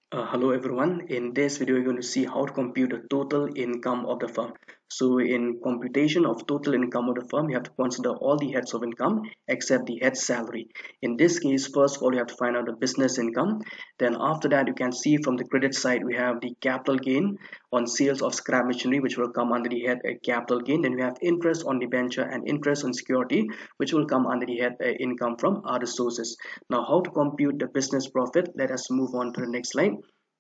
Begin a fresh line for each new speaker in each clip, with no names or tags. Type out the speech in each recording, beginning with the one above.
Hello everyone. In this video, you're going to see how to compute the total income of the firm. So in computation of total income of the firm, you have to consider all the heads of income except the head salary. In this case, first of all, you have to find out the business income. Then after that, you can see from the credit side, we have the capital gain on sales of scrap machinery, which will come under the head capital gain. Then we have interest on debenture and interest on security, which will come under the head income from other sources. Now, how to compute the business profit? Let us move on to the next slide.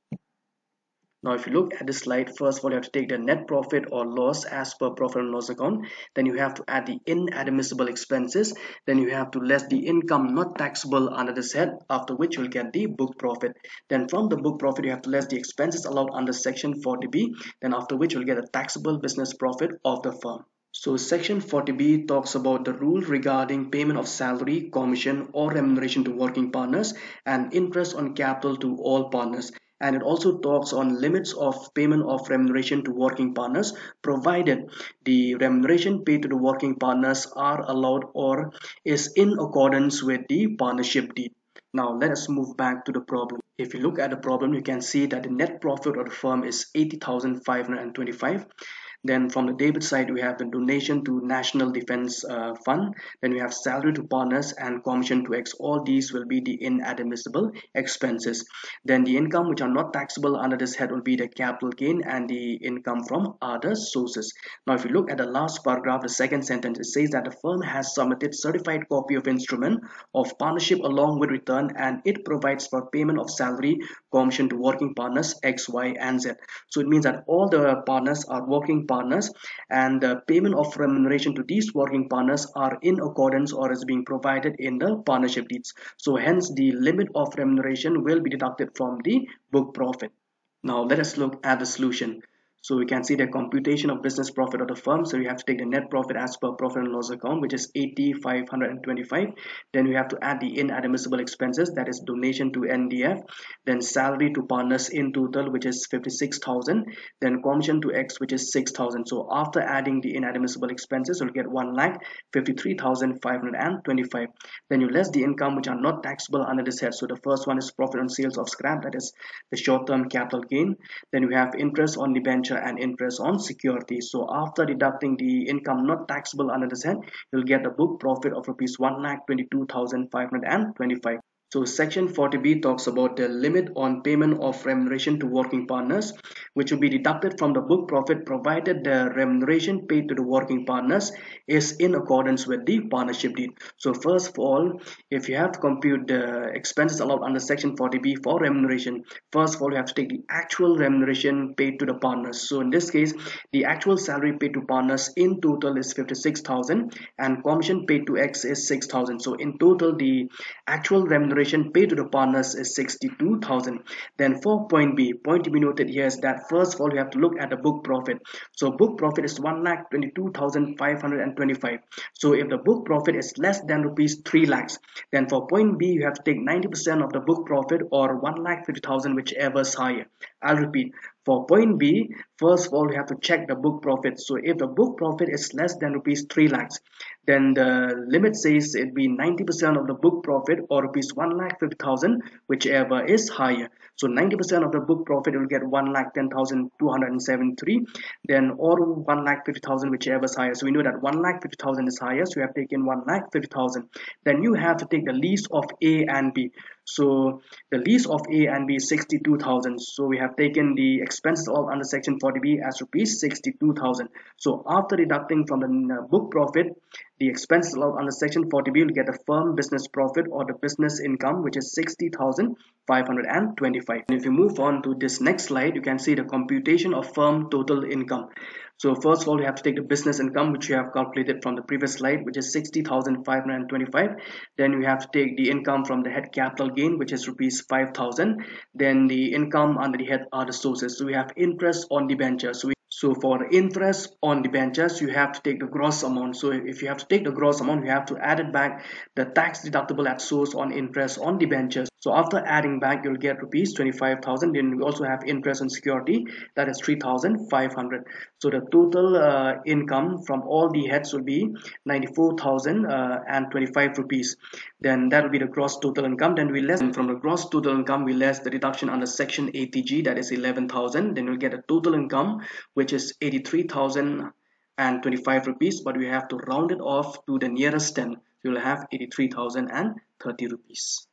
Now, if you look at this slide, first of all, you have to take the net profit or loss as per profit and loss account. Then you have to add the inadmissible expenses. Then you have to less the income not taxable under this head, after which you will get the book profit. Then from the book profit, you have to less the expenses allowed under section 40B. Then after which you will get a taxable business profit of the firm. So section 40B talks about the rule regarding payment of salary, commission or remuneration to working partners and interest on capital to all partners. And it also talks on limits of payment of remuneration to working partners provided the remuneration paid to the working partners are allowed or is in accordance with the partnership deed. Now let us move back to the problem. If you look at the problem, you can see that the net profit of the firm is 80,525. Then from the debit side, we have the donation to National Defense Fund. Then we have salary to partners and commission to X. All these will be the inadmissible expenses. Then the income which are not taxable under this head will be the capital gain and the income from other sources. Now, if you look at the last paragraph, the second sentence, it says that the firm has submitted certified copy of instrument of partnership along with return, and it provides for payment of salary, commission to working partners X, Y, and Z. So it means that all the partners are working partners and the payment of remuneration to these working partners are in accordance or is being provided in the partnership deeds. So hence the limit of remuneration will be deducted from the book profit. Now let us look at the solution. So we can see the computation of business profit of the firm. So you have to take the net profit as per profit and loss account, which is 80,525. Then we have to add the inadmissible expenses, that is donation to NDF, then salary to partners in total, which is 56,000, then commission to X, which is 6,000. So after adding the inadmissible expenses, you'll get 1,53,525. Then you less the income which are not taxable under this head. So the first one is profit on sales of scrap, that is the short-term capital gain. Then we have interest on debenture and interest on security. So after deducting the income not taxable under this head, you'll get a book profit of rupees 1,22,525. So section 40B talks about the limit on payment of remuneration to working partners, which will be deducted from the book profit provided the remuneration paid to the working partners is in accordance with the partnership deed. So first of all, if you have to compute the expenses allowed under section 40B for remuneration, first of all, you have to take the actual remuneration paid to the partners. So in this case, the actual salary paid to partners in total is 56,000 and commission paid to X is 6,000. So in total, the actual remuneration paid to the partners is 62,000. Then for point B, point to be noted here is that first of all, you have to look at the book profit. So book profit is 1,22,525. So if the book profit is less than rupees 3 lakhs, then for point B, you have to take 90% of the book profit or 1,50,000, whichever is higher. I'll repeat. For point B, first of all, you have to check the book profit. So if the book profit is less than rupees 3 lakhs, then the limit says it be 90% of the book profit or rupees 1,50,000, whichever is higher. So 90% of the book profit will get 1,10,273, then or 1,50,000, whichever is higher. So we know that 1,50,000 is higher, so we have taken 1,50,000. Then you have to take the lease of A and B. So the lease of A and B is 62,000. So we have taken the expenses of under section 40B as rupees 62,000. So after deducting from the book profit, the expenses allowed under section 40B will get a firm business profit or the business income, which is 60,525. And if you move on to this next slide, you can see the computation of firm total income. So first of all, you have to take the business income, which you have calculated from the previous slide, which is 60,525. Then you have to take the income from the head capital gain, which is rupees 5,000. Then the income under the head other sources. So we have interest on debentures. So for interest on debentures, you have to take the gross amount. So if you have to take the gross amount, you have to add it back the tax deductible at source on interest on debentures. So after adding back, you'll get rupees 25,000. Then we also have interest and security, that is 3,500. So the total income from all the heads will be 94,025 rupees. Then that will be the gross total income. Then we less from the gross total income, we less the deduction under section ATG, that is 11,000. Then we'll get a total income which is 83,025 rupees, but we have to round it off to the nearest 10. So you'll have 83,030 rupees.